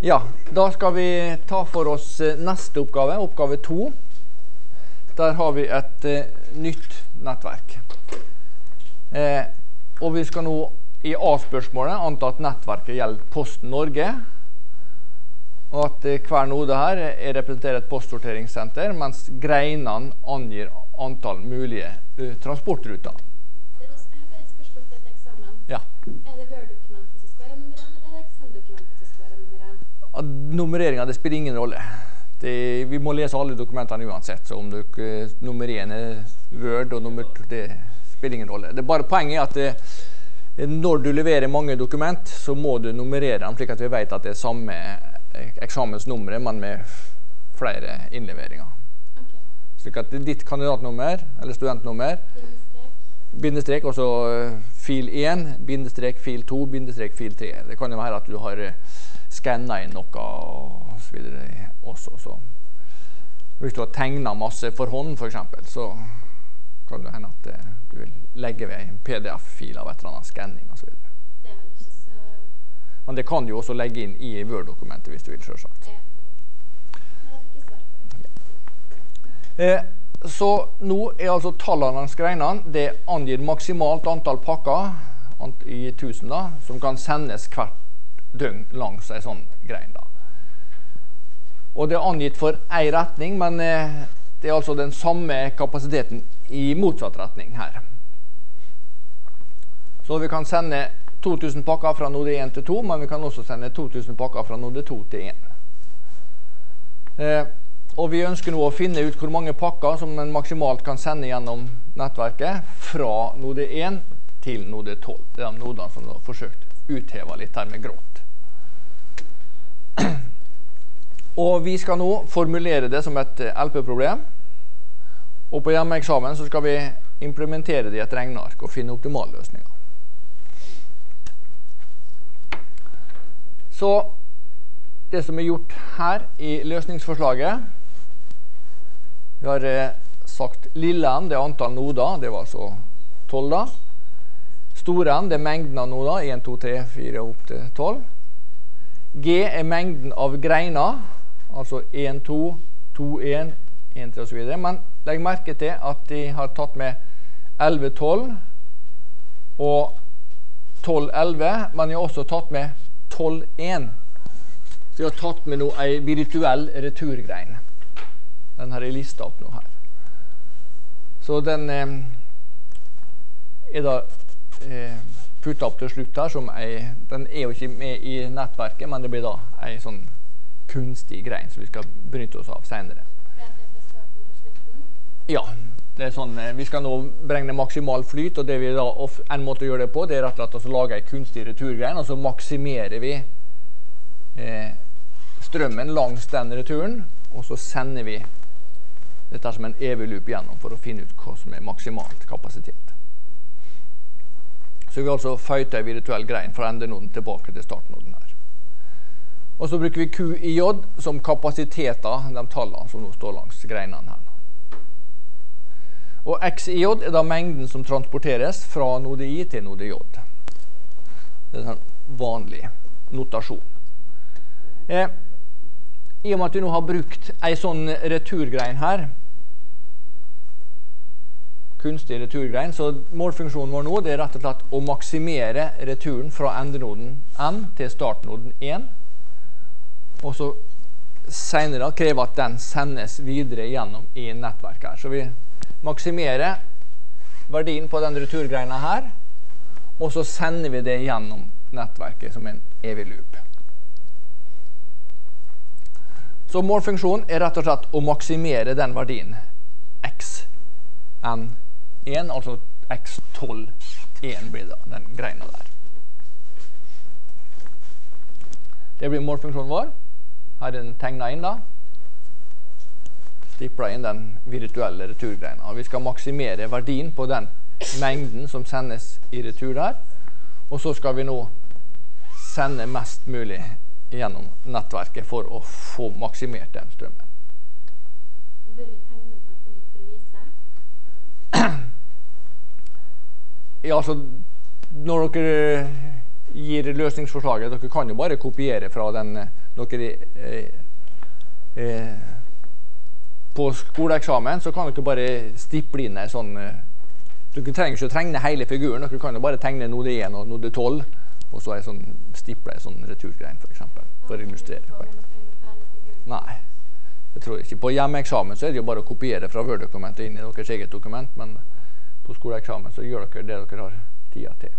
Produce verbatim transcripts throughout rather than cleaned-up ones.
Ja, da skal vi ta for oss neste oppgave, oppgave to. Der har vi et eh, nytt nettverk. Eh, og vi skal nå i A-spørsmålet anta at nettverket gjelder Posten Norge, og at eh, hver node her er representerer et postsorteringssenter, mens greinene angir antall mulige uh, transportruter. Jeg har et spørsmål til et eksamen. Ja. Er det Word-dokumentet som skal være nummer én, eller er det Excel-dokumentet som skal være nummer én? Nummereringen, det spiller ingen rolle. Det, vi må lese alle dokumentene uansett, så om du, nummer én er Word og nummer to, det spiller ingen rolle. Det er bare poenget er at det, når du leverer mange dokument, så må du nummerere dem, slik at vi vet at det er samme eksamensnummeret, men med flere innleveringer. Slik at ditt kandidatnummer, eller studentnummer, bindestrek, og så fil én, bindestrek, fil to, bindestrek, fil tre. Det kan jo være at du har skannet inn noe og så videre også. Så. Hvis du har tegnet masse for hånd, for eksempel, så kan det hende at du vil legge ved en P D F-fil av et eller annet skanning og så videre. Det er vel ikke så... Men det kan du også legge inn i Word-dokumentet hvis du vil, selvsagt. Ja. Eh, så nå er altså tallene langs greinene, det angir maksimalt antall pakker ant i tusen da, som kan sendes hvert døgn langs en sånn grein da. Og det er angitt for en retning, men eh, det er altså den samme kapasiteten i motsatt retning her. Så vi kan sende to tusen pakker fra node én til to, men vi kan også sende to tusen pakker fra node to til én. Eh, Og vi ønsker nå å finne ut hvor mange pakker som man maksimalt kan sende gjennom nettverket fra node én til node tolv. Det er de nodene som har forsøkt utheva litt her med grått. Og vi skal nå formulere det som et L P-problem. Og på hjemmeeksamen så skal vi implementere det i et regneark og finne optimale løsninger. Så det som er gjort her i løsningsforslaget, vi har eh, sagt lille n, det er antall noder, det var altså tolv da. Store n, det er mengden av noder, én, to, tre, fire opp til tolv. G er mengden av greiner, altså én, to, to, én, én, tre og så videre. Men legg merke til at de har tatt med elleve, tolv og tolv, elleve, men de har også tatt med tolv, én. Så de har tatt med noe, en virtuell returgrein. Den har jeg listet opp nå her. Så den eh, er da eh, puttet opp til slutt her, som ei, den er jo ikke med i nettverket, men det blir da en sånn kunstig grein som vi skal benytte oss av senere. Det er fra starten til slutten? Ja, det er sånn, eh, vi skal nå beregne maksimal flyt, og det vi da, en måte å gjøre det på, det er rett og slett å lage en kunstig returgrein, og så maksimerer vi eh, strømmen langs den returen, og så sender vi dette som en evig loop gjennom for å finne ut hva som er maksimalt kapasitet. Så vi altså føyter en virtuell grein fra endenoden tilbake til startnoden her. Og så bruker vi Q I J som kapasiteter, de tallene som nå står langs greinene her. Og X I J er da mengden som transporteres fra node I til node J. Det er en vanlig notasjon. Eh, I og med at vi nå har brukt en sånn returgrein her, kunstig returgrein, så målfunksjonen vår nå det er rett og slett å maksimere returen fra endenoden N til startnoden én, og så senere krever at den sendes videre gjennom i nettverket her. Så vi maksimerer verdien på den returgreina her, og så sender vi det gjennom nettverket som en evig loop. Så målfunksjonen er rett og slett å maksimere den verdien x n én, altså x tolv én blir da, den greina der. Det blir målfunksjonen vår. Her er den tegnet inn da. Stipler inn den virtuelle returgreina. Vi skal maksimere verdien på den mengden som sendes i retur der. Og så skal vi nå sende mest mulig gjennom nettverket for å få maksimert den strømmen. Bør vi tegne opp på nytt for å vise? Ja, altså, når dere gir løsningsforslaget, dere kan jo bare kopiere fra den dere eh, eh, på skoleeksamen, så kan dere bare stiple inn en sånn eh, dere trenger ikke å tegne hele figuren, dere kan jo bare tegne node én og node tolv, og så en sånn stiple en sånn returgrein, for eksempel, for å illustrere. Nei, det tror jeg ikke. På hjemmeeksamen så er det jo bare å kopiere fra Word-dokumentet inn i deres eget dokument, men på skoleeksamen så gjør dere det dere har tida til.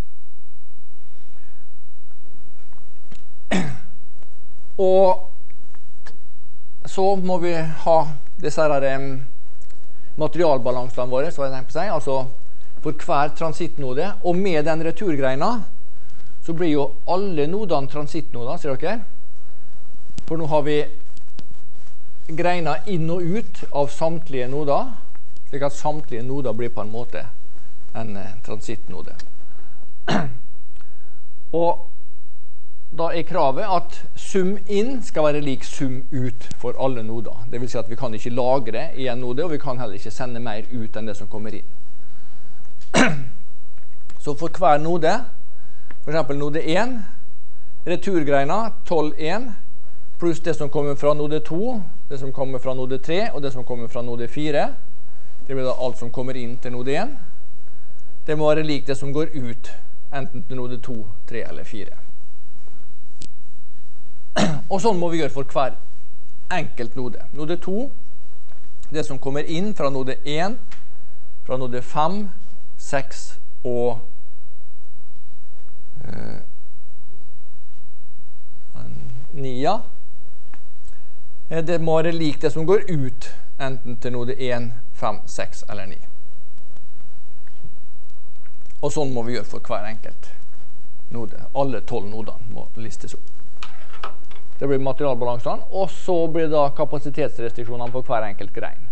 Og så må vi ha disse her um, materialbalansene våre, så jeg tenker på å si, altså for hver transittnode, og med den returgreina så blir jo alle nodene transittnoder, ser dere? For nå har vi greina inn og ut av samtlige noder, slik at samtlige noder blir på en måte en eh, transittnode. Og da er kravet at sum inn skal være lik sum ut for alle noder. Det vil si at vi kan ikke lagre i en node, og vi kan heller ikke sende mer ut enn det som kommer inn. Så for hver node, for eksempel node én, returgreina tolv én, pluss det som kommer fra node to, det som kommer fra node tre, og det som kommer fra node fire. Det blir da alt som kommer inn til node én. Det må være lik det som går ut, enten til node to, tre eller fire. Og sånn må vi gjøre for hver enkelt node. Node to, det som kommer inn fra node én, fra node fem, seks og uh, ni. Det må være lik det som går ut, enten til node én, fem, seks eller ni. Og sånn må vi gjøre for hver enkelt node. Alle tolv nodene må listes opp. Det blir materialbalansene, og så blir det da kapasitetsrestriksjonene på hver enkelt grein.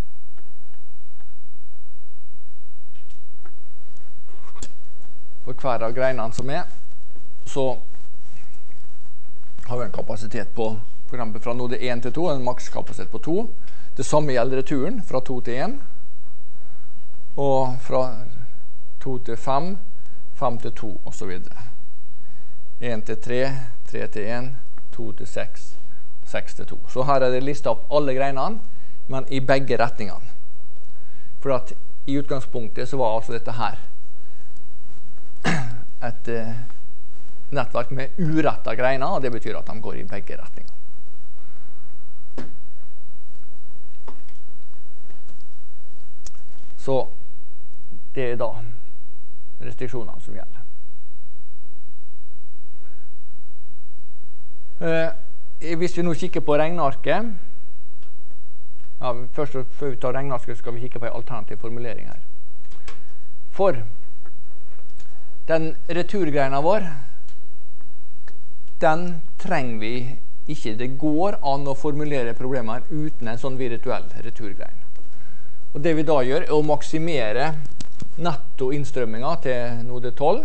For hver av greinene som er, så har vi en kapasitet på, for eksempel fra node én til to, en makskapasitet på to. Det samme gjelder returen, fra to til én, og fra to til fem, fem til to, og så videre. én til tre, tre til én, to til seks, seks til to. Så her er det listet opp alle greinene, men i begge retningene. For at i utgangspunktet så var altså dette her et eh, nettverk med urettet greiner, og det betyr at de går i begge retninger. Så det er da restriksjonene som gjelder. Eh, hvis vi nå kikker på regnarket, ja, først før vi tar regnarket skal vi kikke på en alternativ formulering her. For den returgreina vår, den trenger vi ikke. Det går an å formulere problemer uten en sånn virtuell returgrein. Og det vi da gjør er å maksimere netto innstrømminga til node tolv.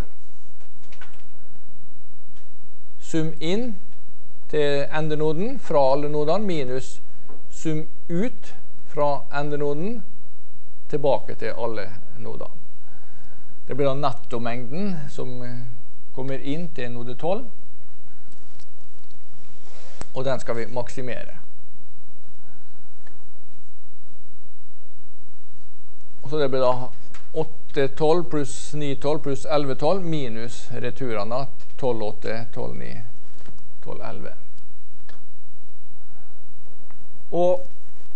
Sum inn til endenoden fra alle nodene minus sum ut fra endenoden tilbake til alle nodene. Det blir da nettomengden som kommer inn til node tolv, og den skal vi maksimere. Og så det blir da åtte tolv pluss ni tolv pluss elleve tolv minus returene, tolv åtte, tolv ni, tolv elleve. Og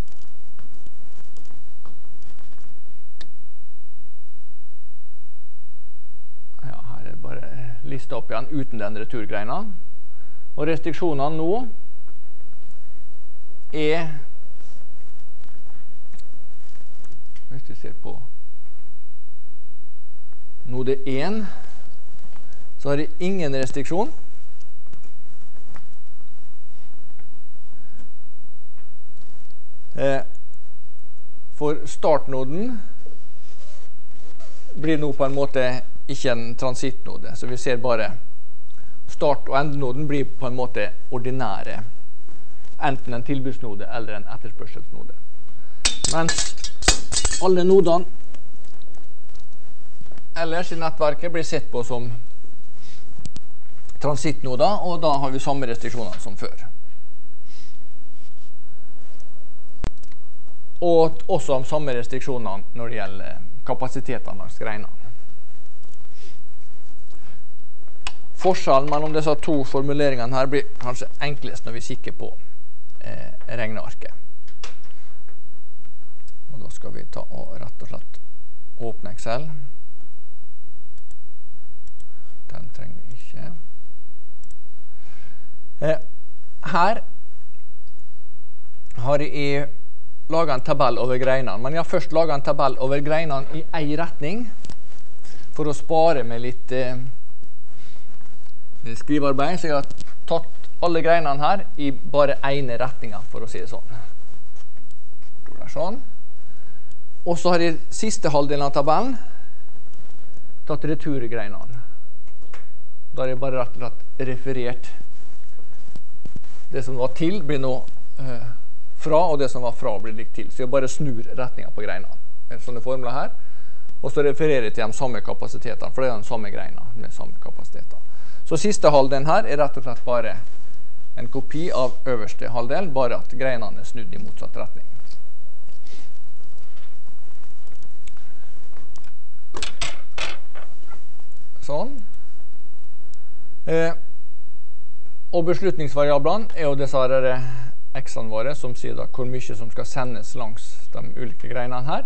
ja, her er det bare lista opp igjen uten den returgreina. Og restriksjonene nå er, hvis vi ser på node én, så har det ingen restriksjon. Eh, for startnoden blir nå på en måte ikke en transittnode, så vi ser bare start- og endenoden blir på en måte ordinære, enten en tilbudsnode eller en etterspørselsnode. Mens alle nodene ellers i nettverket blir sett på som transittnoder, og da har vi samme restriksjoner som før. og også om samme restriksjoner når det gjelder kapasitetene langs greinene. Forskjellen mellom disse to formuleringene her blir kanskje enklest når vi kikker på eh, regnearket. Og da skal vi ta og rett og slett åpne Excel. Den trenger vi ikke. Eh, her har jeg laget en tabell over greinene, men jeg har først laget en tabell over greinene i en retning for å spare med litt eh, skrivearbeid, så jeg har tatt alle greinene her i bare ene retningen, for å si det sånn. Det er sånn. Og så har jeg siste halvdelen av tabellen tatt returgreinene. Da har jeg bare rett og slett referert det som var til blir nå eh, fra, og det som var fra blir likt til. Så jeg bare snur retningen på greinene. En sånne formler her. Og så refererer jeg til de samme kapasitetene, for det er den samme greina med samme kapasiteter. Så siste halvdelen her er rett og slett bare en kopi av øverste halvdel, bare at greinene er snudd i motsatt retning. Sånn. Eh, og beslutningsvariablene er jo disse her x-ene våre, som sier da hvor mye som skal sendes langs de ulike greinene her.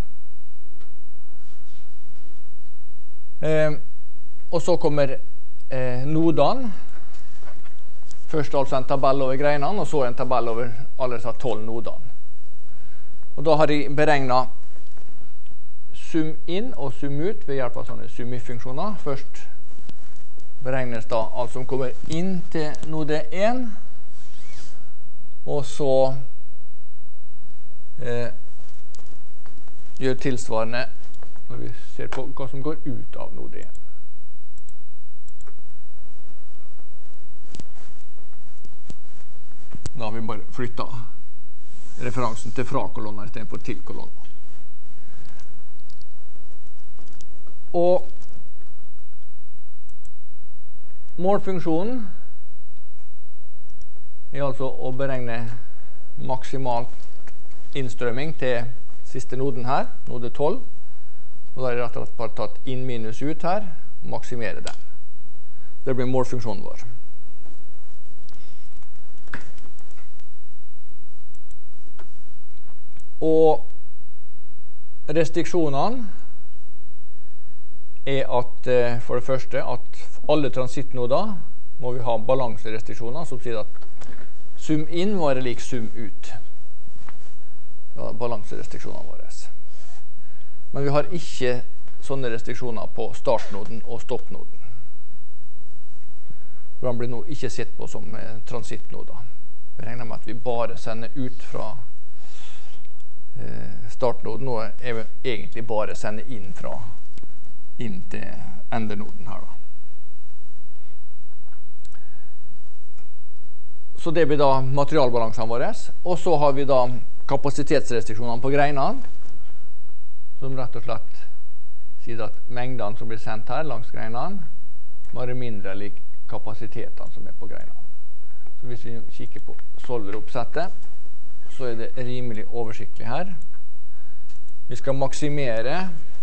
Eh, og så kommer eh, nodene. Først altså en tabell over greinene, og så en tabell over alle disse tolv nodene. Og da har jeg beregnet sum inn og sum ut ved hjelp av sånne sum-if-funksjoner. Først beregnes da alt som kommer inn til node én, og så eh, gjør tilsvarende når vi ser på hva som går ut av node én. Da har vi bare flyttet referansen til fra-kolonner i stedet for til kolonner. Og målfunksjonen er altså å beregne maksimalt innstrømming til siste noden her, node tolv. Og da er det rett og slett bare tatt inn minus ut her, og maksimere den. Det blir målfunksjonen vår. Og restriksjonene er at, for det første, at alle transittnoder må vi ha balanserestriksjoner, som sier at sum inn må være lik sum ut. Ja, balanserestriksjonene våre. Men vi har ikke sånne restriksjoner på startnoden og stoppnoden. De blir nå ikke sett på som eh, transittnoder. Vi regner med at vi bare sender ut fra eh, startnoden, og er egentlig bare sender inn fra inn til endernoden her da. Så det blir da materialbalansene våre, og så har vi da kapasitetsrestriksjonene på greinene, som rett og slett sier at mengdene som blir sendt her langs greinene må være mindre lik kapasitetene som er på greinene. Så hvis vi kikker på solveroppsettet, så er det rimelig oversiktlig her. Vi skal maksimere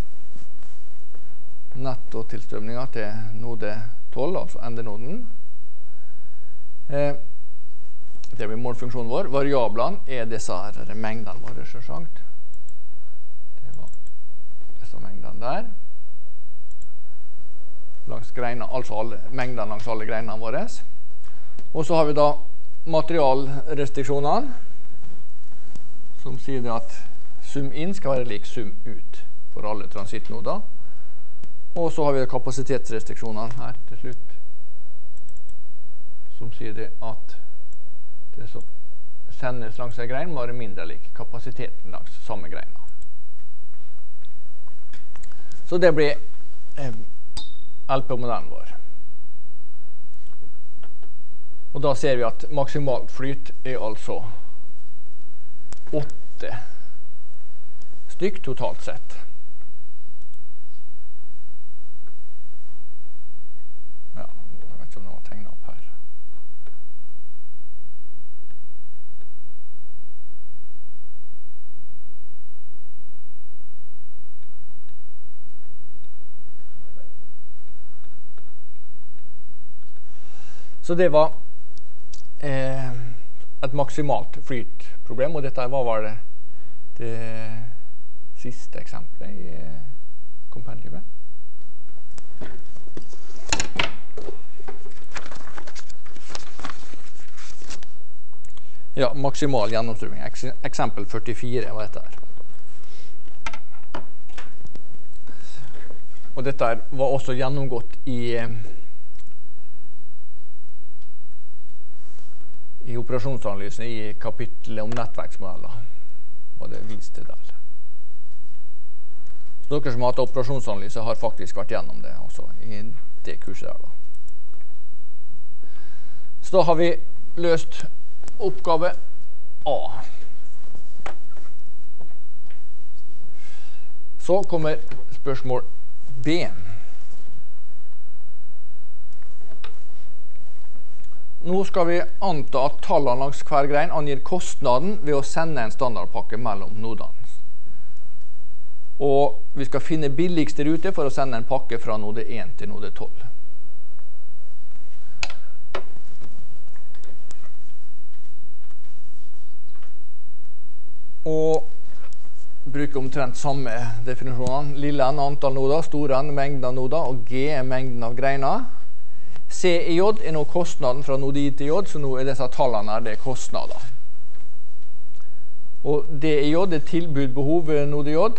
nettotilstrømningen til node tolv, altså endernoden. Eh, det blir målfunksjonen vår. Variablene er disse her mengdene våre, selvsagt. Det var disse mengdene der. Langs greinene, altså alle, mengdene langs alle greinene våre. Og så har vi da materialrestriksjonene, som sier det at sum inn skal være lik sum ut for alle transittnoder. Og så har vi kapasitetsrestriksjonene her til slutt, som sier det at det som sendes langs en grein må være mindre lik kapasiteten langs samme greina. Så det blir eh, L P-modellen vår. Og da ser vi at maksimalt flyt er altså åtte stykk totalt sett. Ja, jeg vet ikke om det var tegnet opp her. Så det var eh, et maksimalt flytproblem, og dette var, var det, det siste eksempelet i eh, kompendiumet. Ja, maksimal gjennomstrømming. Eksempel førtifire var dette her. Og dette her var også gjennomgått i, i operasjonsanalysen i kapittelet om nettverksmodeller. Og det viste der. Så dere som har hatt operasjonsanalyse har faktisk vært gjennom det også i det kurset der da. Så da har vi løst oppgave A. Så kommer spørsmål B. Nå skal vi anta at tallene langs hver grein angir kostnaden ved å sende en standardpakke mellom nodene. Og vi skal finne billigste rute for å sende en pakke fra node én til node tolv. Og bruker omtrent samme definisjoner. Lille n antall noder, store n mengden av noder, og G er mengden av greiner. C i J er nå kostnaden fra node I til J, så nå er disse tallene her, det er kostnader. Og D i J er tilbudbehov ved node J.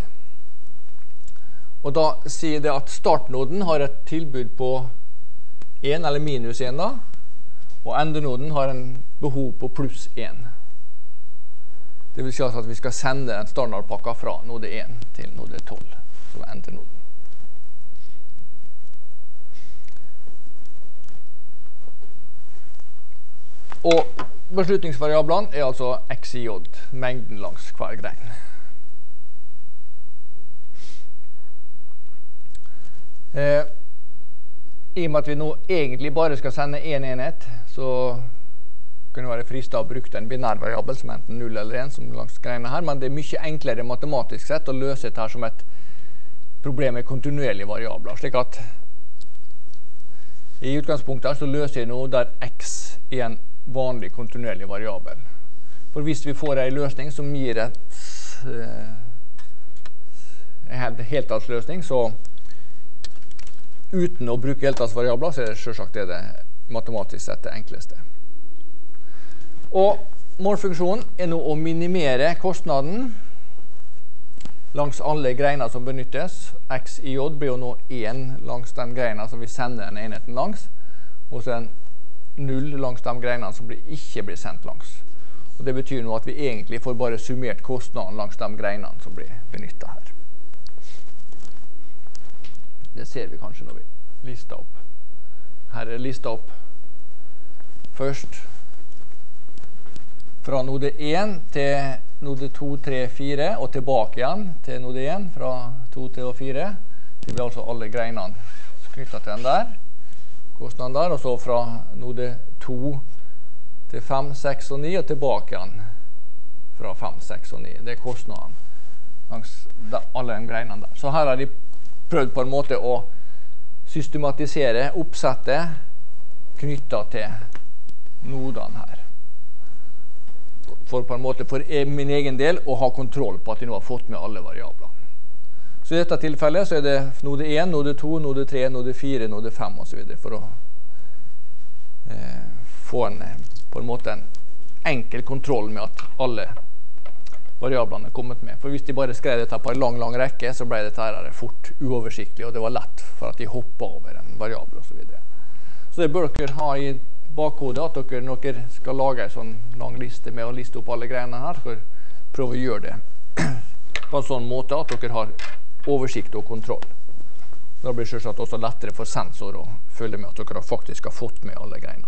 Og da sier det at startnoden har et tilbud på én eller minus én da, og endenoden har en behov på pluss én. Det vil si altså at vi skal sende en standardpakke fra node én til node tolv, som er endenoden. Og beslutningsvariablene er altså x i j, mengden langs hver grein. Eh, I og med at vi nå egentlig bare skal sende en enhet, så kunne det være fristet å bruke en binær variabel som enten null eller én som langs greiene her, men det er mye enklere matematisk sett å løse dette her som et problem med kontinuerlige variabler, slik at i utgangspunktet så løser jeg noe der x er en vanlig kontinuerlig variabel. For hvis vi får en løsning som gir et eh, en heltallsløsning, så uten å bruke heltallsvariabler, så er det selvsagt det, det matematisk sett det enkleste. Og målfunksjonen er nå å minimere kostnaden langs alle greiner som benyttes. X i j blir jo nå én langs den greina som vi sender den enheten langs, og så en null langs de greinene som blir, ikke blir sendt langs. Og det betyr nå at vi egentlig får bare summert kostnaden langs de greinene som blir benyttet her. Det ser vi kanskje når vi lister opp. Her er listet opp først fra node én til node to, tre, fire, og tilbake igjen til node én, fra to til fire. Det blir altså alle greinene knyttet til den der, kostnaden der, og så fra node to til fem, seks og ni, og tilbake igjen fra fem, seks og ni. Det er kostnaden langs alle de greinene der. Så her har de prøvd på en måte å systematisere oppsettet knyttet til nodene her. For på en måte for min egen del å ha kontroll på at de nå har fått med alle variablene. Så i dette tilfellet så er det node én, node to, node tre, node fire, node fem og så videre for å eh, få en, på en måte en enkel kontroll med at alle variablene er kommet med. For hvis de bare skrev dette på en lang, lang rekke, så ble dette her fort uoversiktlig, og det var lett for at de hoppet over en variabel og så videre. Så det bør dere ha i bakhodet at dere, når dere skal lage en sånn lang liste med å liste opp alle greiene her, så prøv å gjøre det på en sånn måte at dere har oversikt og kontroll. Da blir det selvsagt også lettere for sensor å følge med at dere faktisk har fått med alle greiene.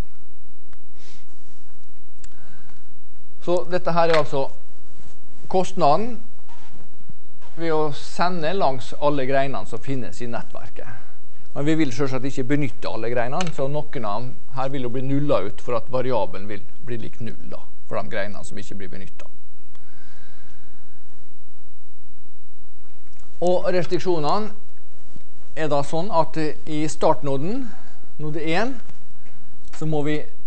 Så dette her er altså kostnaden ved å sende langs alle greinene som finnes i nettverket. Men vi vil selvsagt ikke benytte alle greinene, så noen av dem her vil jo bli nullet ut for at variabelen vil bli lik null da, for de greinene som ikke blir benyttet. Og restriksjonene er da sånn at i startnoden, node én, så må vi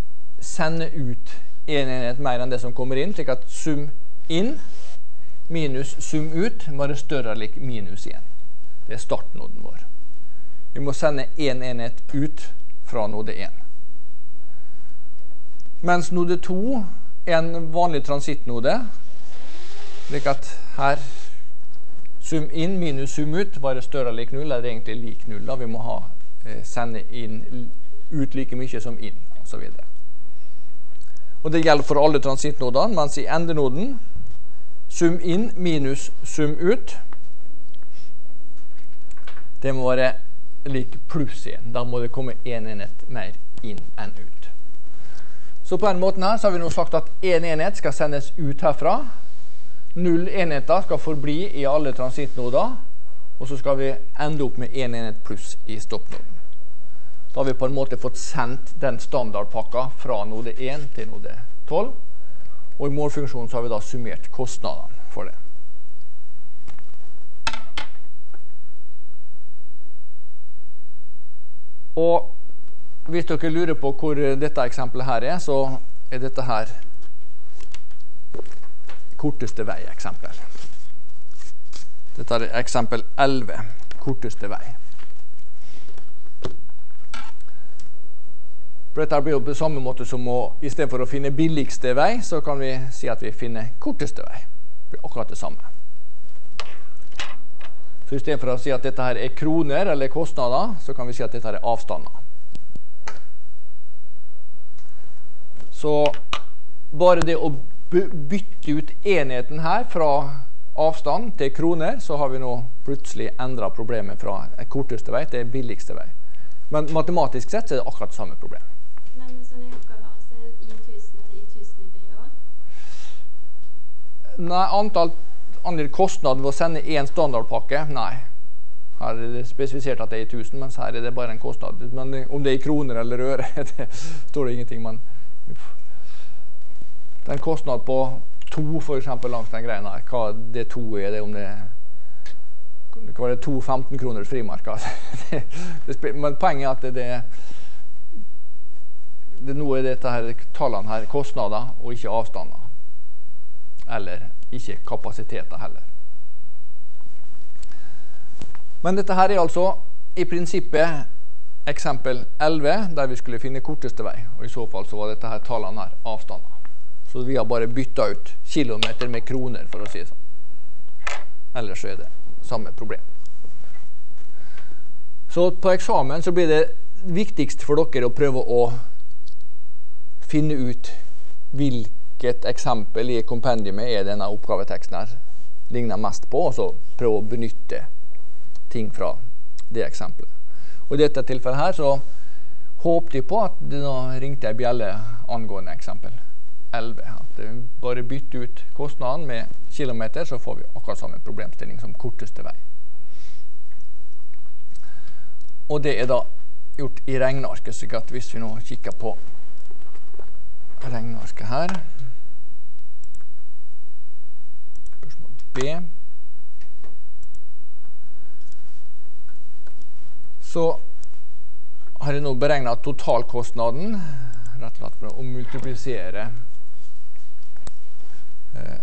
sende ut en enhet mer enn det som kommer inn, slik at sum inn minus sum ut må være større eller lik minus igjen. Det er startnoden vår. Vi må sende en enhet ut fra node én. Mens node to er en vanlig transittnode, slik at her sum inn minus sum ut var det større eller lik null, eller egentlig lik null. Da. Vi må ha, eh, sende inn ut like mye som inn, og så videre. Og det gjelder for alle transittnodene, mens i endenoden sum inn minus sum ut, det må være lik pluss igjen. Da må det komme en enhet mer inn enn ut. Så på en måte her så har vi nå sagt at en enhet skal sendes ut herfra. Null enheter skal forbli i alle transittnoder, og så skal vi ende opp med en enhet pluss i stoppnoden. Da har vi på en måte fått sendt den standardpakka fra node én til node tolv, og i målfunksjonen så har vi da summert kostnadene for det. Og hvis dere lurer på hvor dette eksempelet her er, så er dette her korteste vei-eksempel. Dette er eksempel elleve, korteste vei. For dette blir jo på samme måte som å, i stedet for å finne billigste vei, så kan vi si at vi finner korteste vei. Det blir akkurat det samme. Så i stedet for å si at dette her er kroner eller kostnader, så kan vi si at dette her er avstander. Så bare det å bytte ut enheten her fra avstand til kroner, så har vi nå plutselig endret problemet fra korteste vei til billigste vei. Men matematisk sett så er det akkurat samme problem. Men sånn i oppgave A, så er det i tusen eller i tusen i B også? Nei, antall andre kostnader ved å sende en standardpakke, nei. Her er det spesifisert at det er i tusen, mens her er det bare en kostnad. Men om det er i kroner eller øre, det står det ingenting, men det er en kostnad på to, for eksempel, langs den greien her. Hva det to er, det om det det var det to femten kroners frimarker. det, det, men poenget er at det, det, det nå er dette her, tallene her, kostnader og ikke avstander. Eller ikke kapasiteter heller. Men dette her er altså i prinsippet eksempel elleve, der vi skulle finne korteste vei. Og i så fall så var dette her tallene her avstander. Så vi har bare byttet ut kilometer med kroner, for å si det sånn. Ellers så er det samme problem. Så på eksamen så blir det viktigst for dere å prøve å finne ut hvilket eksempel i kompendiumet er denne oppgaveteksten her ligner mest på, og så prøve å benytte ting fra det eksempelet. Og i dette tilfellet her så håpte jeg på at det nå ringte en bjelle angående eksempel elleve. At det bare bytte ut kostnaden med kilometer, så får vi akkurat samme problemstilling som korteste vei. Og det er da gjort i regnarket, så at hvis vi nå kikker på regnarket her, spørsmål B, så har jeg nå beregnet totalkostnaden, rett og slett for å multiplisere eh,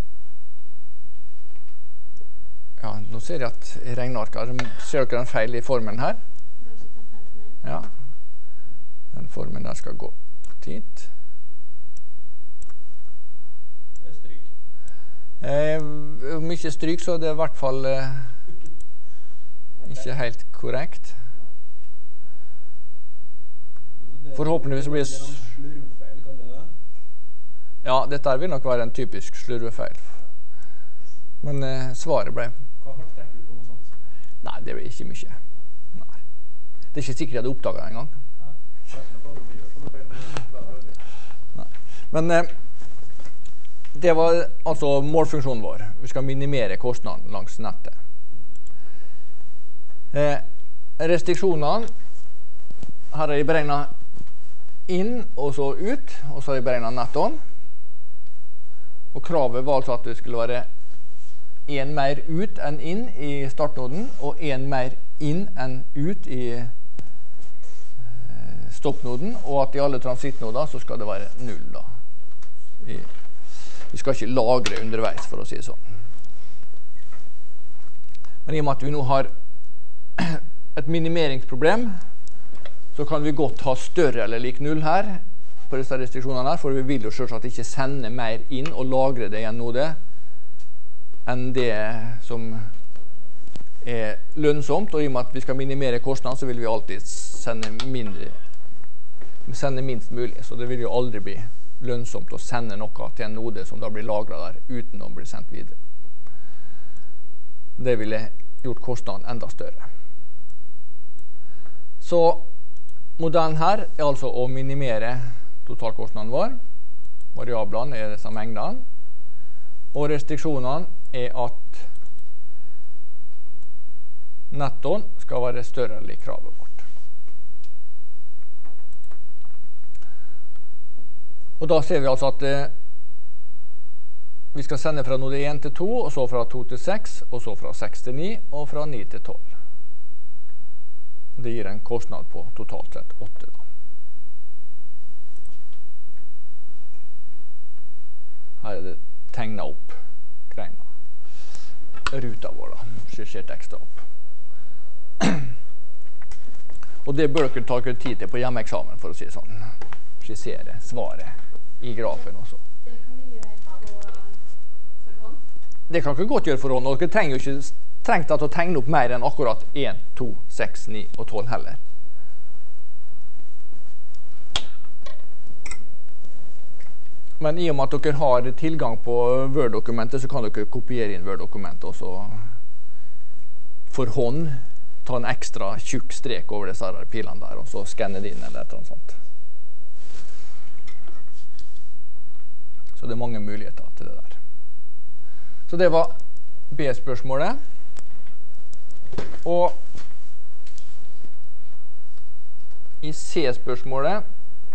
ja, nå ser jeg at i regnarket, ser dere en feil i formen her? Ja, den formen der skal gå dit. Det er stryk. Eh, mye stryk, så det er i hvert fall eh, ikke helt korrekt. Forhåpentligvis blir det slurvfeil, kaller det. Ja, dette vil nok være en typisk slurvefeil. Men eh, svaret ble... Hva hardt trekker du på noe sånt? Nei, det ble ikke mye. Nei. Det er ikke sikkert jeg hadde oppdaget det en gang. Nei. Men eh, det var altså målfunksjonen vår. Vi skal minimere kostnaden langs nettet. Eh, restriksjonene her har jeg beregnet inn og så ut, og så har jeg beregnet nettoen. Og kravet var altså at det skulle være en mer ut enn inn i startnoden, og en mer inn enn ut i stoppnoden, og at i alle transittnoder så skal det være null da. I, vi skal ikke lagre underveis, for å si det sånn. Men i og med at vi nå har et minimeringsproblem, så kan vi godt ha større eller lik null her, på disse restriksjonene her, for vi vil jo selvsagt ikke sende mer inn og lagre det i en node enn det som er lønnsomt, og i og med at vi skal minimere kostnaden, så vil vi alltid sende mindre, sende minst mulig, så det vil jo aldri bli lønnsomt å sende noe til en node som da blir lagret der uten å bli sendt videre. Det ville gjort kostnaden enda større. Så modellen her er altså å minimere totalkostnaden vår. Variablene er disse mengdene. Og restriksjonene er at nettoen skal være større enn kravet vårt. Og da ser vi altså at eh, vi skal sende fra node én til to, og så fra to til seks, og så fra seks til ni, og fra ni til tolv. Det gir en kostnad på totalt sett åtte. Da. Her er det tegnet opp greina. Ruta vår da, skissert ekstra opp. Og det bør dere ta dere tid til på hjemmeeksamen, for å si sånn. Skissere svaret i grafen også. Det kan vi gjøre på forhånd. Det kan dere godt gjøre for hånd, og dere trenger jo ikke trengt at å tegne opp mer enn akkurat én, to, seks, ni og tolv heller. Men i og med at dere har tilgang på Word-dokumentet, så kan dere kopiere inn Word-dokumentet og så for hånd ta en ekstra tjukk strek over disse pilene der, og så skanne det inn eller et eller annet sånt. Så det er mange muligheter til det der. Så det var B-spørsmålet. Og i C-spørsmålet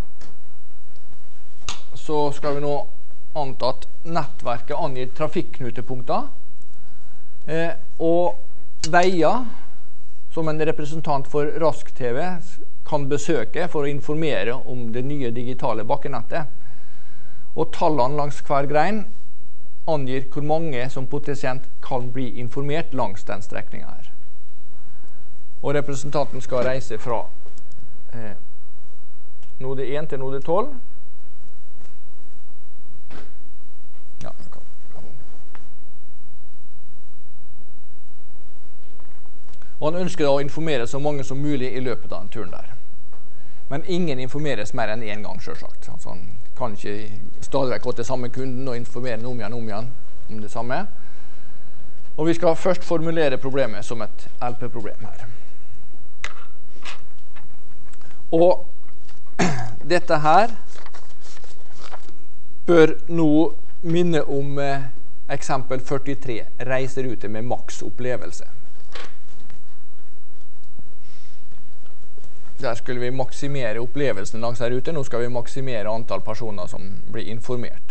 så skal vi nå anta at nettverket angir trafikknutepunkter eh, og veier som en representant for Rask-T V kan besøke for å informere om det nye digitale bakkenettet. Og tallene langs hver grein angir hvor mange som potensielt kan bli informert langs den strekningen her. Og representanten skal reise fra eh, node én til node tolv. Ja, kan, kan. Og han ønsker da å informere så mange som mulig i løpet av en turen der. Men ingen informeres mer enn en gang, selvsagt. Altså, han kan ikke stadig vekk gå til samme kunden og informere om igjen om igjen om det samme. Og vi skal først formulere problemet som et L P-problem her. Og dette her bør nå minne om eh, eksempel førtitre, reiserute med maks opplevelse. Der skulle vi maksimere opplevelsen langs her ute. Nå skal vi maksimere antall personer som blir informert.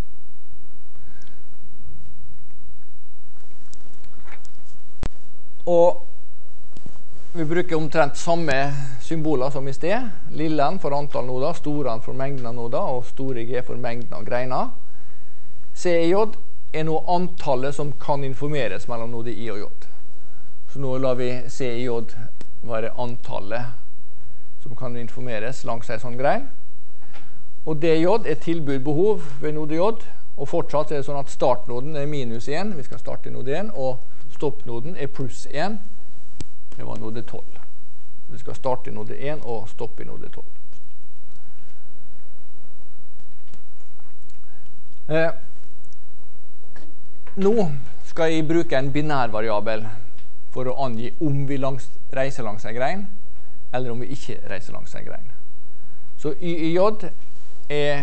Og vi bruker omtrent samme symboler som i sted. Lille n for antall noder, store n for mengden av noder, og store G for mengden av greiner. C i J er nå antallet som kan informeres mellom node I og J. Så nå lar vi C i J være antallet som kan informeres langs en sånn grein. Og D J er tilbud behov ved node J, og fortsatt er det sånn at startnoden er minus én, vi skal starte i node én, og stoppnoden er pluss én, det var node tolv. Vi skal starte i node én og stoppe i node tolv. Eh, nå skal jeg bruke en binærvariabel for å angi om vi langs, reiser langs en grein, eller om vi ikke reiser langs en grein. Så Y i J er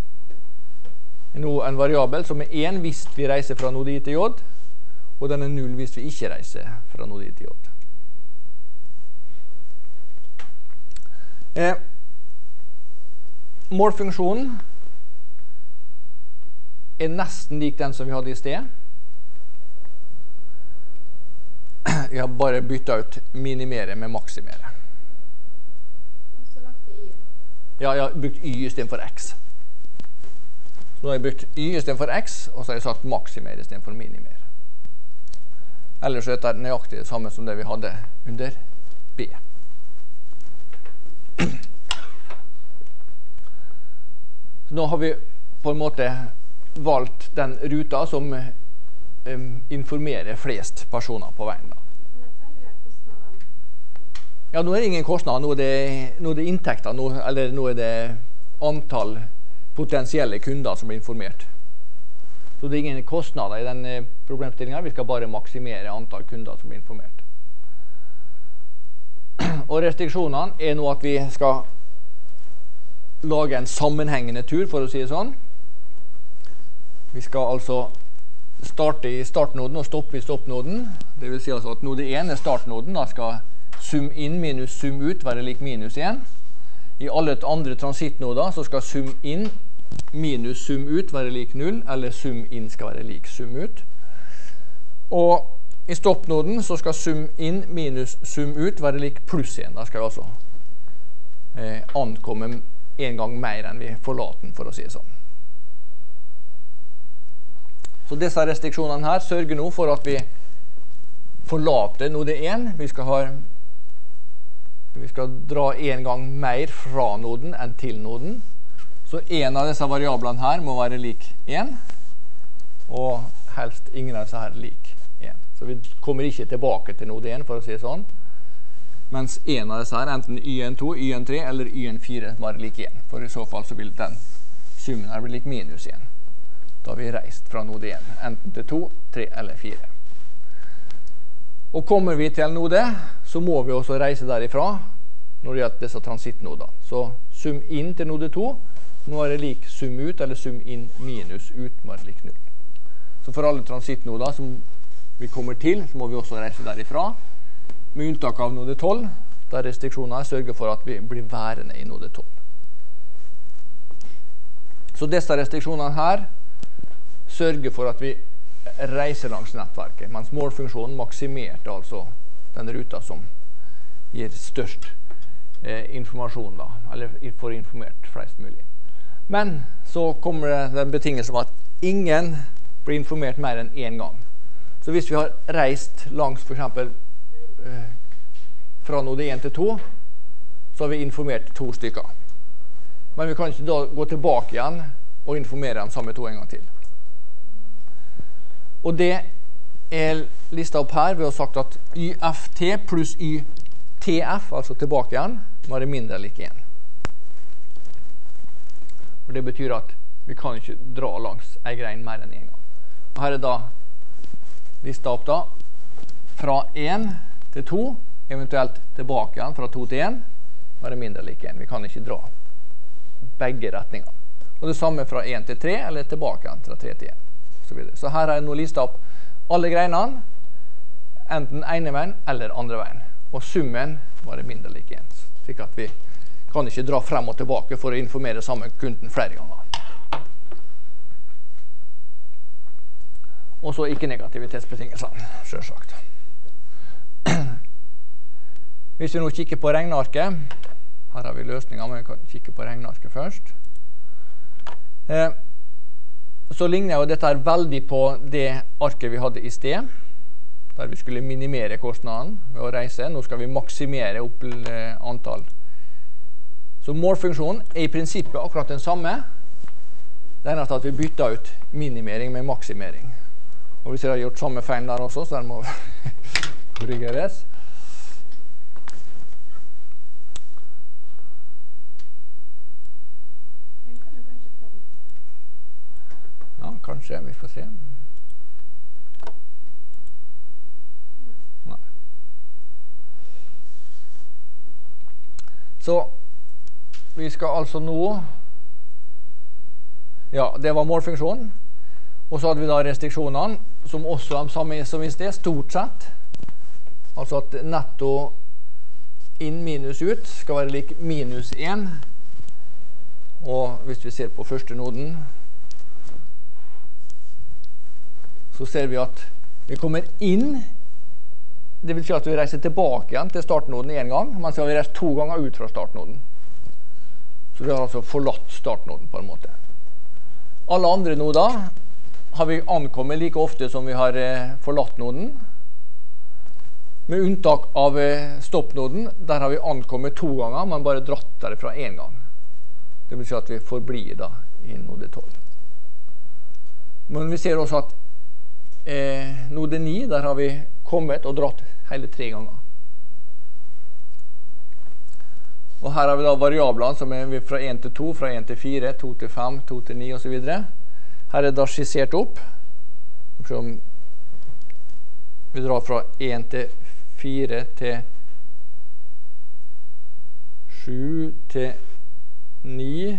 nå en variabel som er én hvis vi reiser fra node I til J, og den er null hvis vi ikke reiser fra node I til J. Eh, målfunksjonen er nesten lik den som vi hadde i sted. Jeg har bare byttet ut minimere med maksimere. Og så lagt til Y. Ja, jeg har brukt y i stedet for x. Så nå har jeg brukt y i stedet for x, og så har jeg sagt maksimer i stedet for minimer. Ellers er dette nøyaktig det samme som det vi hadde under b. Så nå har vi på en måte valgt den ruta som um, informerer flest personer på veien. Da. Men dette er jo kostnaden. Ja, nå er det ingen kostnader, nå er det, nå er det inntekter, nå, eller nå er det antall potensielle kunder som blir informert. Så det er ingen kostnader i den problemstillingen, vi skal bare maksimere antall kunder som blir informert. Og restriksjonene er nå at vi skal lage en sammenhengende tur, for å si det sånn. Vi skal altså starte i startnoden og stoppe i stoppnoden. Det vil si altså at node én er startnoden, da skal sum inn minus sum ut være lik minus én. I alle andre transittnoder så skal sum inn minus sum ut være lik null, eller sum inn skal være lik sum ut. Og i stoppnoden så skal sum inn minus sum ut være lik pluss én. Da skal vi altså eh, ankomme en gang mer enn vi forlater den, for å si det sånn. Så disse restriksjonene her sørger nå for at vi forlater node én. Vi skal, ha, vi skal dra en gang mer fra noden enn til noden. Så en av disse variablene her må være lik én, og helst ingen av disse her lik én. Så vi kommer ikke tilbake til node én, for å si det sånn. Mens en av disse her, enten y en to, y en tre eller y en fire, være lik én. For i så fall så vil den summen her bli lik minus én. Da har vi reist fra node én, enten til to, tre eller fire. Og kommer vi til node, så må vi også reise derifra når det gjelder disse transittnoder. Så sum inn til node to må være lik sum ut, eller sum inn minus ut må være lik null. Så for alle transittnoder som vi kommer til, så må vi også reise derifra, med unntak av node tolv, der restriksjoner sørger for at vi blir værende i node tolv. Så disse restriksjonene her sørger for at vi reiser langs nettverket, mens målfunksjonen maksimerte altså den ruta som gir størst eh, informasjon, da, eller får informert flest mulig. Men så kommer det den betingelsen om at ingen blir informert mer enn én gang. Så hvis vi har reist langs for eksempel eh, fra node én til to, så har vi informert to stykker. Men vi kan ikke da gå tilbake igjen og informere de samme to en gang til. Og det er listet opp her ved å ha sagt at y f t pluss y t f, altså tilbake igjen, må være mindre eller lik én. Og det betyr at vi kan ikke dra langs en grein mer enn en gang. Og her er da listet opp da fra én til to, eventuelt tilbake igjen fra to til én, må være mindre eller lik én. Vi kan ikke dra begge retninger. Og det samme fra én til tre, eller tilbake igjen fra tre til én. Så, så her er nå listet opp alle greinene, enten ene veien eller andre veien. Og summen var mindre lik én. Slik at vi kan ikke dra frem og tilbake for å informere samme kunden flere ganger. Og så ikke negativitetsbetingelsene, selvsagt. Hvis vi nå kikker på regnarket, her har vi løsninger, men vi kan kikke på regnarket først. Eh, så ligner jo dette her veldig på det arket vi hadde i sted, der vi skulle minimere kostnaden ved å reise. Nå skal vi maksimere opp antall. Så målfunksjonen er i prinsippet akkurat den samme. Det er at vi bytter ut minimering med maksimering. Og hvis jeg har gjort samme feil der også, så den må korrigeres. Den kan jo kanskje prøve. Ja, kanskje. Vi får se. Nei. Så vi skal altså nå, ja, det var målfunksjonen, og så hadde vi da restriksjonene, som også er de samme som i sted, stort sett. Altså at netto inn minus ut skal være lik minus én, og hvis vi ser på første noden, så ser vi at vi kommer inn, det vil si at vi reiser tilbake igjen til startnoden en gang, mens vi har reist to ganger ut fra startnoden. Så vi har altså forlatt startnoden på en måte. Alle andre noder har vi ankommet like ofte som vi har eh, forlatt noden. Med unntak av eh, stoppnoden, der har vi ankommet to ganger, men bare dratt derfra en gang. Det vil si at vi forblir da i node tolv. Men vi ser også at eh, node ni, der har vi kommet og dratt hele tre ganger. Og her har vi da variablene som er fra en til to, fra en til fire, to til fem, to til ni og så videre. Her er det da skissert opp. Vi drar fra en til fire til sju til ni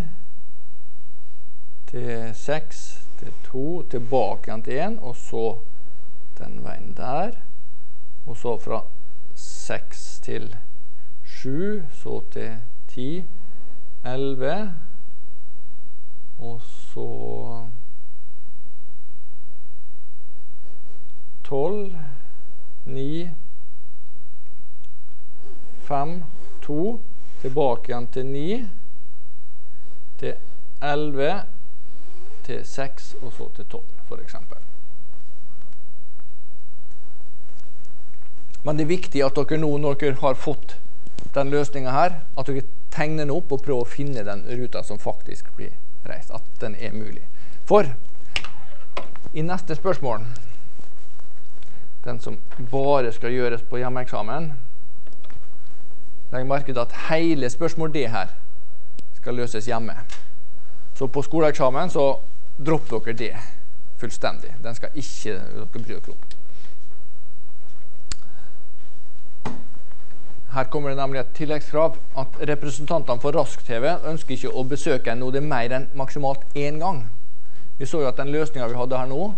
til seks til to, tilbake igjen til en, og så den veien der. Og så fra seks til sju, så til ti, elleve, og så tolv, ni, fem, to, tilbake igjen til ni, til elleve, til seks, og så til tolv, for eksempel. Men det er viktig at dere nå, når dere har fått den løsningen her, at dere tegner den opp og prøver å finne den ruta som faktisk blir reist, at den er mulig. For i neste spørsmål, den som bare skal gjøres på hjemmeeksamen, legg merke til at hele spørsmål D her skal løses hjemme. Så på skoleeksamen så dropper dere det fullstendig. Den skal ikke dere bry dere om. Her kommer det nemlig et tilleggskrav at representantene for Rask-T V ønsker ikke å besøke en node mer enn maksimalt én gang. Vi så jo at den løsningen vi hadde her nå,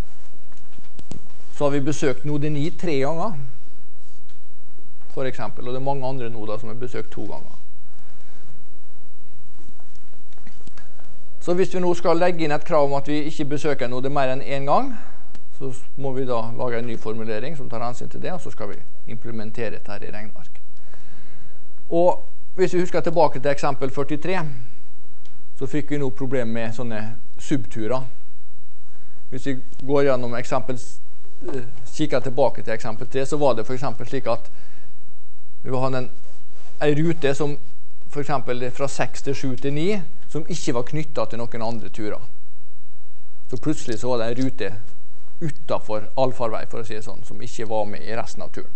så har vi besøkt node ni tre ganger, for eksempel, og det er mange andre noder som er besøkt to ganger. Så hvis vi nå skal legge inn et krav om at vi ikke besøker en node mer enn én gang, så må vi da lage en ny formulering som tar hensyn til det, og så skal vi implementere dette her i regneark. Og hvis vi husker tilbake til eksempel førtitre, så fikk vi nå problem med sånne subturer. Hvis vi går gjennom eksempel, kikker tilbake til eksempel tre, så var det for eksempel slik at vi vil ha en, en rute som for eksempel fra seks til sju til ni, som ikke var knyttet til noen andre turer. Så plutselig så var det en rute utenfor allfarvei, for å si det sånn, som ikke var med i resten av turen.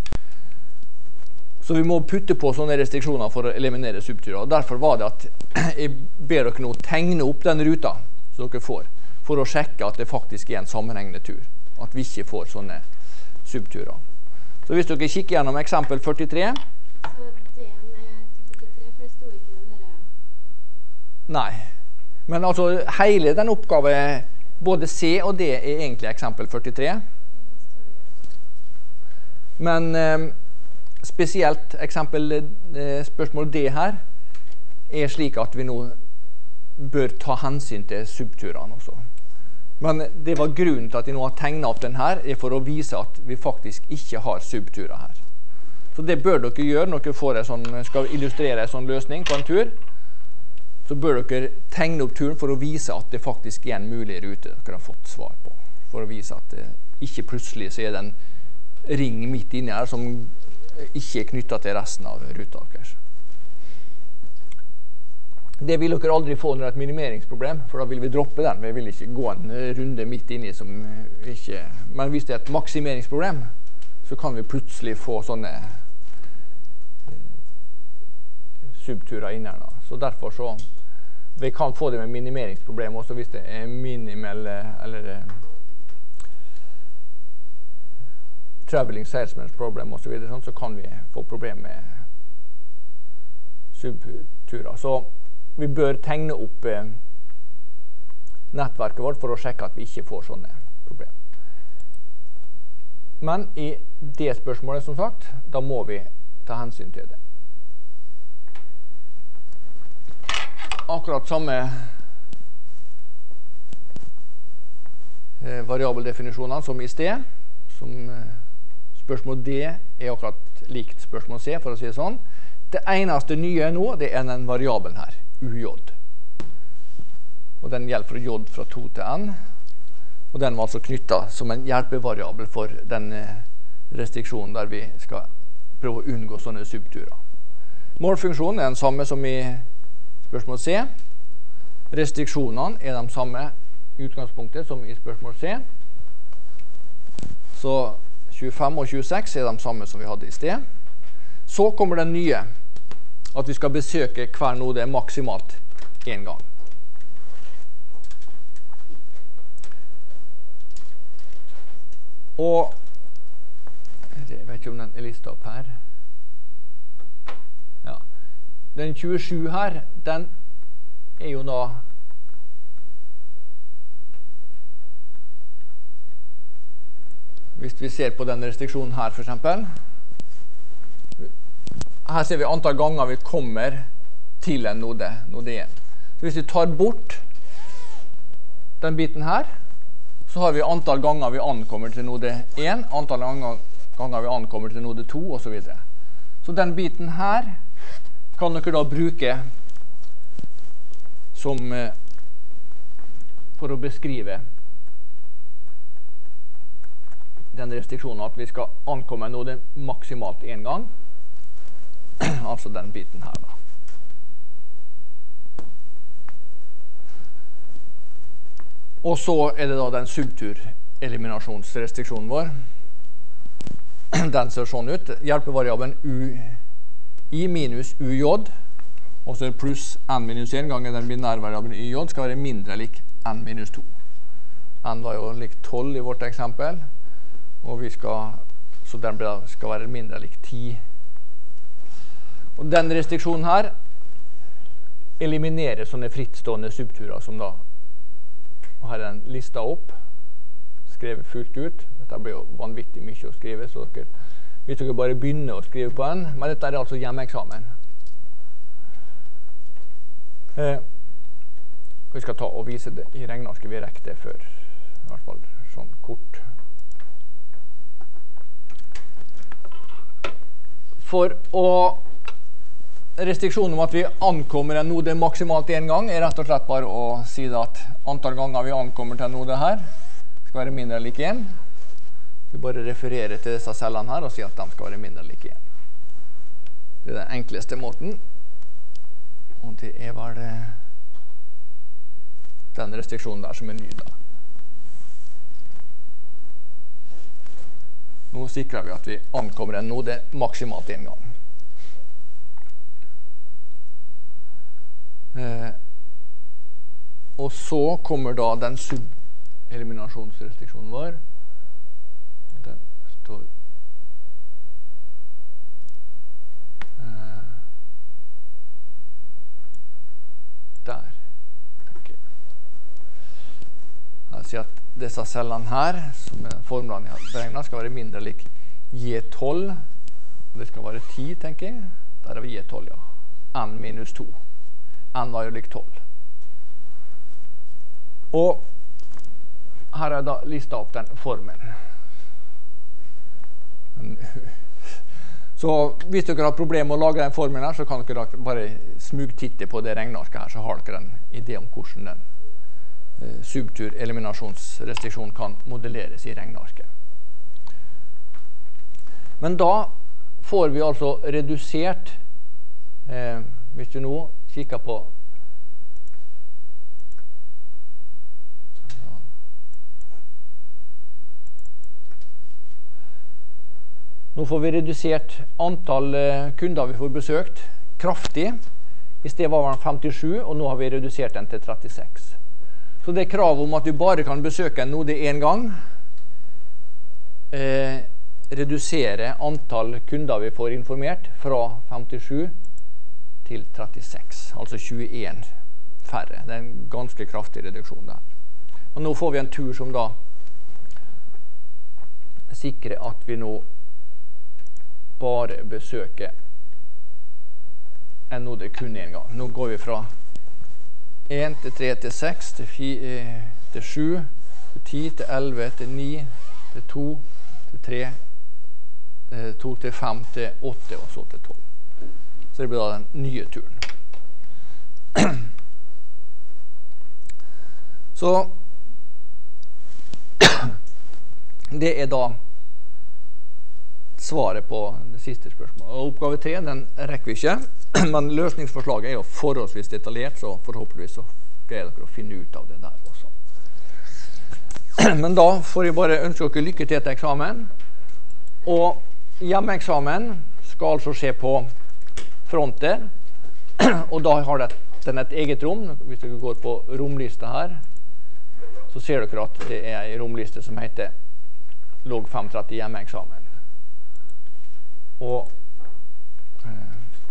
Så vi må putte på sånne restriksjoner for å eliminere subturer. Og derfor var det at jeg ber dere nå tegne opp den ruta som dere får, for å sjekke at det faktisk er en sammenhengende tur. At vi ikke får sånne subturer. Så hvis dere kikker gjennom eksempel førtitre. Så det med førtitre, for det sto ikke den der... Nei. Men altså hele den oppgave, både C og D, er egentlig eksempel førtitre. Men... Eh, spesielt eksempel eh, spørsmål D her er slik at vi nå bør ta hensyn til subturene også. Men det var grunnen til at jeg nå har tegnet opp den her, er for å vise at vi faktisk ikke har subturer her. Så det bør dere gjøre når dere får en sånn, skal illustrere en sånn løsning på en tur. Så bør dere tegne opp turen for å vise at det faktisk er en mulig rute dere har fått svar på. For å vise at det ikke plutselig så er det en ring midt inne her som ikke er knyttet til resten av ruta deres. Det vil dere aldri få når det er et minimeringsproblem, for da vil vi droppe den. Vi vil ikke gå en runde midt inni som ikke... Men hvis det er et maksimeringsproblem, så kan vi plutselig få sånne subturer inne her. Så derfor så... Vi kan få det med minimeringsproblem også hvis det er minimal eller... traveling salesman's problem og så videre, sånn, så kan vi få problem med subturer. Så vi bør tegne opp eh, nettverket vårt for å sjekke at vi ikke får sånne problem. Men i det spørsmålet, som sagt, da må vi ta hensyn til det. Akkurat samme eh, variabeldefinisjoner som i sted, som eh, spørsmål D er akkurat likt spørsmål C, for å si det sånn. Det eneste nye nå, det er den variabelen her. U J. Og den gjelder fra J fra to til N. Og den var altså knyttet som en hjelpevariabel for den restriksjonen der vi skal prøve å unngå sånne subturer. Målfunksjonen er den samme som i spørsmål C. Restriksjonene er de samme i utgangspunktet som i spørsmål C. Så tjuefem og tjueseks er de samme som vi hadde i sted. Så kommer den nye, at vi skal besøke hver node maksimalt en gang. Og jeg vet ikke om den er listet opp her. Ja. Den tjuesju her, den er jo da hvis vi ser på den restriksjonen her for eksempel, her ser vi antall ganger vi kommer til en node, node én. Så hvis vi tar bort den biten her, så har vi antall ganger vi ankommer til node én, antall ganger vi ankommer til node to, og så videre. Så den biten her kan dere da bruke som eh, for å beskrive den restriksjonen at vi skal ankomme en node maksimalt en gang. Altså den biten her da. Og så er det da den subtur-eliminasjonsrestriksjonen vår. Den ser sånn ut. Hjelpevariabelen U I minus U J, og så pluss N minus en ganger den binærvariabelen Y J skal være mindre lik N minus to. N var jo lik tolv i vårt eksempel, og vi skal, så den skal være mindre lik ti. Og den restriksjonen her eliminerer sånne frittstående subturer som da, og her er den listet opp, skrevet fullt ut. Dette blir jo vanvittig mye å skrive, så dere, hvis dere bare begynner å skrive på den, men dette er altså hjemmeeksamen. Eh, vi skal ta og vise det i regnearket vi rekker det før, i hvert fall sånn kort. For å restriksjonen om at vi ankommer en node maksimalt en gang er rett og slett bare å si at antall ganger vi ankommer til en node her skal være mindre lik en. Vi bare refererer til disse cellene her og sier at de skal være mindre lik en. Det er den enkleste måten. Og det er vel den restriksjonen der som er ny da. Nå sikrer vi at vi ankommer en node maksimalt en gang. Eh, og så kommer da den sub-eliminasjonsrestriksjonen vår. Og den står eh, der. Okay. Jeg sier at disse cellene her, som er formelen jeg har beregnet, skal være mindre lik J tolv. Og det skal være ti, tenker jeg. Der har vi J tolv, ja. N minus to. N var jo lik tolv. Og her har jeg da listet opp den formen. Så hvis dere har problemer med å lage den formen her, så kan dere bare smugtitte på det regnearket her, så har dere en idé om hvordan den eh, subtur-eliminasjonsrestriksjonen kan modelleres i regnearket. Men da får vi altså redusert, eh, hvis du nå kikker på Nå får vi redusert antall kunder vi får besøkt kraftig. I sted var den femtisju, og nå har vi redusert den til trettiseks. Så det er krav om at vi bare kan besøke en node en gang. Eh, redusere antall kunder vi får informert fra femtisju til trettiseks, altså tjueen færre. Det er en ganske kraftig reduksjon der. Og nå får vi en tur som da sikrer at vi nå bare besøker en node kun en gang. Nå går vi fra en til tre til seks til fire til sju til ti til elleve til ni til to til tre to til fem til åtte og så til tolv. Så det blir da den nye turen. Så det er da svaret på det siste spørsmålet. Og oppgave tre, den rekker vi ikke, men løsningsforslaget er jo forholdsvis detaljert, så forhåpentligvis så greier dere å finne ut av det der også. Men da får jeg bare ønske dere lykke til til eksamen. Og hjemmeeksamen skal altså skje på fronter, og da har den et eget rom. Hvis dere går på romlista her, så ser dere at det er en romliste som heter log fem tretti hjemmeeksamen. Og eh,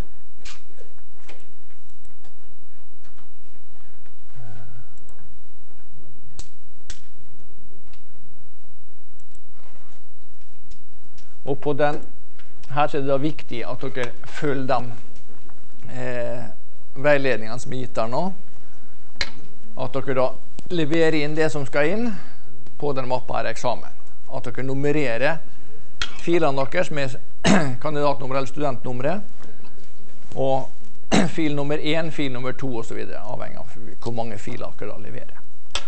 og på den her er det da viktig at dere følger de eh, veiledningene som er gitt der nå. At dere da leverer inn det som skal inn på den mappa her eksamen. At dere nummererer filene deres med kandidatnummer eller studentnummeret, og fil nummer én, fil nummer to og så videre, avhengig av hvor mange filer dere da leverer.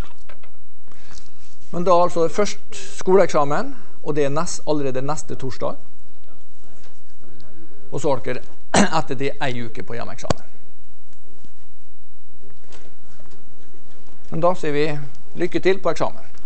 Men da altså først skoleeksamen, og det er nest, allerede neste torsdag. Og så har dere etter det en uke på hjemmeeksamen. Men da sier vi lykke til på eksamen.